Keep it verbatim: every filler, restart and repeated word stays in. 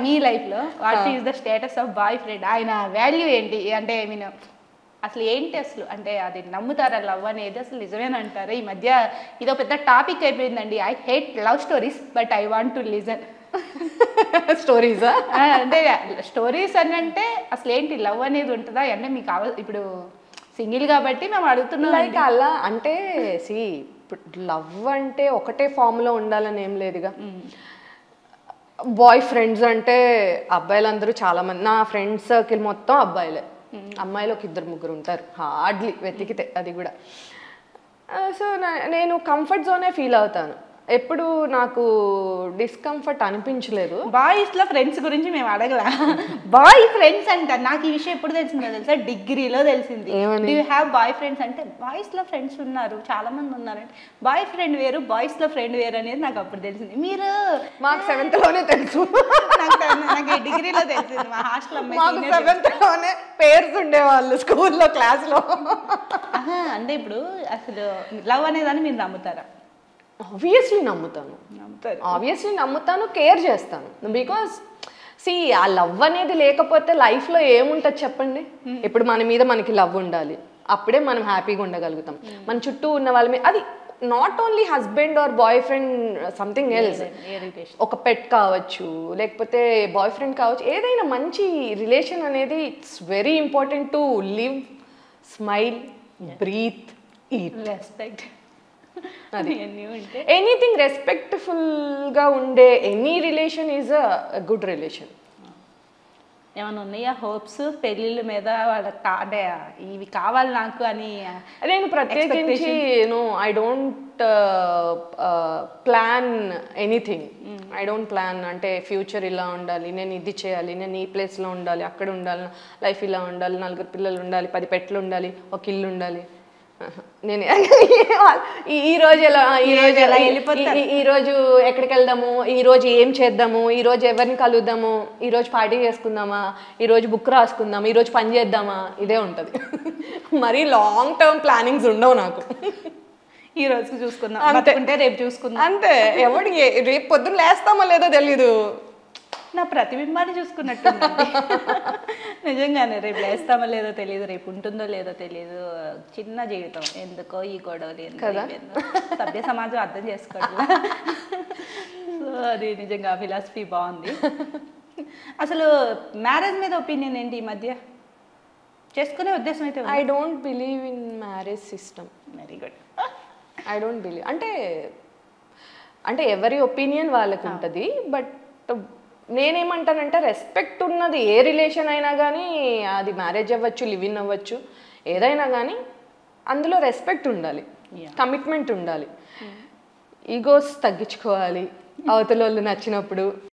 మీ లైఫ్లో what is the status of boyfriend? ఆయన value ఏంటి? అంటే ఐ మీన్ అసలు ఏంటి అసలు, అంటే అది నమ్ముతారా లవ్ అనేది? అసలు నిజమేనంటారా? ఈ మధ్య ఇదో పెద్ద టాపిక్ అయిపోయిందండి. I hate love stories but I want to listen. స్టోరీసా? అంటే స్టోరీస్ అని అంటే అసలు ఏంటి లవ్ అనేది ఉంటుందా? అంటే మీకు కావ ఇప్పుడు సింగిల్ కాబట్టి మేము అడుగుతున్నాం. లైక్ అలా అంటే సి లవ్ అంటే ఒకటే ఫామ్లో ఉండాలని ఏం లేదుగా. బాయ్ ఫ్రెండ్స్ అంటే అబ్బాయిలందరూ చాలా మంది, నా ఫ్రెండ్స్ సర్కిల్ మొత్తం అబ్బాయిలే. అమ్మాయిలు ఒక ఇద్దరు ముగ్గురు ఉంటారు హార్డ్లీ వెతికితే, అది కూడా. సో నేను కంఫర్ట్ జోనే ఫీల్ అవుతాను, ఎప్పుడు నాకు డిస్కంఫర్ట్ అనిపించలేదు. బాయ్స్లో ఫ్రెండ్స్ గురించి మేము అడగలా. బాయ్ ఫ్రెండ్స్ అంట. నాకు ఈ విషయం ఎప్పుడు తెలిసిందో తెలుసా? డిగ్రీలో తెలిసింది. Do you have boyfriends అంటే బాయ్స్లో ఫ్రెండ్స్ ఉన్నారు, చాలా మంది ఉన్నారంటే బాయ్ ఫ్రెండ్ వేరు బాయ్స్లో ఫ్రెండ్ వేరు అనేది నాకు అప్పుడు తెలిసింది. మీరు మాకు సెవెంత్లోనే తెలుసు. నాకు నాకు డిగ్రీలో తెలిసింది. మా హాస్టల్ అమ్మాయి సెవెంత్లోనే పేర్స్ ఉండేవాళ్ళు స్కూల్లో క్లాస్లో. అంటే ఇప్పుడు అసలు లవ్ అనేదాన్ని మీరు నమ్ముతారా? ఆబ్వియస్లీ నమ్ముతాను నమ్ముతాను ఆబ్వియస్లీ నమ్ముతాను కేర్ చేస్తాను. బికాస్ సి ఆ లవ్ అనేది లేకపోతే లైఫ్లో ఏముంటుంది చెప్పండి? ఇప్పుడు మన మీద మనకి లవ్ ఉండాలి, అప్పుడే మనం హ్యాపీగా ఉండగలుగుతాం. మన చుట్టూ ఉన్న వాళ్ళ మీద, అది not only husband or boyfriend, something else, ఒక పెట్ కావచ్చు, లేకపోతే బాయ్ ఫ్రెండ్ కావచ్చు, ఏదైనా మంచి రిలేషన్ అనేది it's very important to live, smile, breathe, eat. Respect, అది ఎనీథింగ్ రెస్పెక్ట్ఫుల్గా ఉండే any relation is a good relation. ఏమైనా ఉన్నాయా హోప్స్ పెళ్ళిళ్ళ మీద? వాళ్ళకి అంటే ఇవి కావాలి నాకు అని? నేను ప్రత్యేకించి no, I don't plan anything. I don't plan అంటే ఫ్యూచర్ ఇలా ఉండాలి, నేను ఇది చేయాలి, నేను ఈ ప్లేస్లో ఉండాలి, అక్కడ ఉండాలి, లైఫ్ ఇలా ఉండాలి, నలుగురు పిల్లలు ఉండాలి, పది పెట్లు ఉండాలి, ఒక ఇల్లు ఉండాలి. నేను ఈరోజు ఎలా ఈరోజు ఎలా వెళ్ళిపోతా, ఈరోజు ఎక్కడికి వెళ్దాము, ఈరోజు ఏం చేద్దాము, ఈరోజు ఎవరిని కలుద్దాము, ఈరోజు పార్టీ చేసుకుందామా, ఈరోజు బుక్ రాసుకుందామా, ఈరోజు పని చేద్దామా, ఇదే ఉంటుంది. మరీ లాంగ్ టర్మ్ ప్లానింగ్స్ ఉండవు నాకు. ఈ రోజుకి చూసుకుందాం అంటే రేపు చూసుకుందాం అంతే. ఎవడు రేపు పొద్దున్న లేస్తామో లేదో తెలీదు. నా ప్రతిబింబాన్ని చూసుకున్నట్టు నిజంగానే. రేపు లేస్తామో లేదో తెలియదు, రేపు ఉంటుందో లేదో తెలియదు. చిన్న జీవితం, ఎందుకో ఈ గొడవలు, ఎందుకో సభ్య సమాజం అర్థం చేసుకోవట్లేదు. సో అది నిజంగా ఫిలాసఫీ బాగుంది. అసలు మ్యారేజ్ మీద ఒపీనియన్ ఏంటి ఈ మధ్య? చేసుకునే ఉద్దేశం అయితే? I don't believe in marriage system. Very good. I don't believe అంటే అంటే ఎవరి ఒపీనియన్ వాళ్ళకి ఉంటుంది. బట్ నేనేమంటానంటే రెస్పెక్ట్ ఉన్నది ఏ రిలేషన్ అయినా కానీ, అది మ్యారేజ్ అవ్వచ్చు, లివ్ ఇన్ అవ్వచ్చు, ఏదైనా కానీ అందులో రెస్పెక్ట్ ఉండాలి, కమిట్మెంట్ ఉండాలి, ఈగోస్ తగ్గించుకోవాలి. అవతల వాళ్ళు నచ్చినప్పుడు